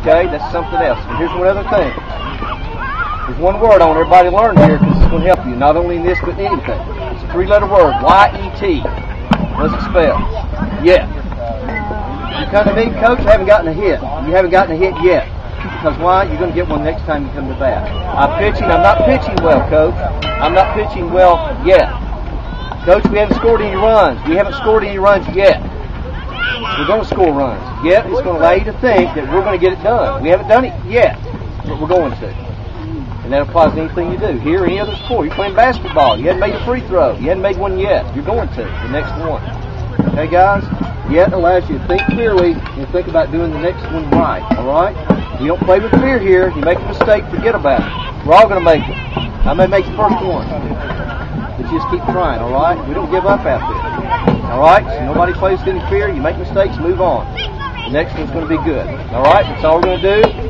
Okay, that's something else. And here's one other thing. There's one word I want everybody to learn here because it's going to help you, not only in this but in anything. It's a three-letter word, Y-E-T. What's it spell? Yet. You come to me, coach, I haven't gotten a hit. You haven't gotten a hit yet. Because why? You're going to get one next time you come to bat. I'm not pitching well, coach. I'm not pitching well yet. Coach, we haven't scored any runs. We haven't scored any runs yet. We're going to score runs. Yet it's going to allow you to think that we're going to get it done. We haven't done it yet, but we're going to. And that applies to anything you do. Here, any other sport. You're playing basketball. You hadn't made a free throw. You hadn't made one yet. You're going to. The next one. Okay, guys? Yet allows you to think clearly and think about doing the next one right. All right? You don't play with fear here. You make a mistake, forget about it. We're all going to make it. I may make the first one. But just keep trying, all right? We don't give up after it. All right? So nobody plays with any fear. You make mistakes, move on. The next one's going to be good. All right? That's all we're going to do.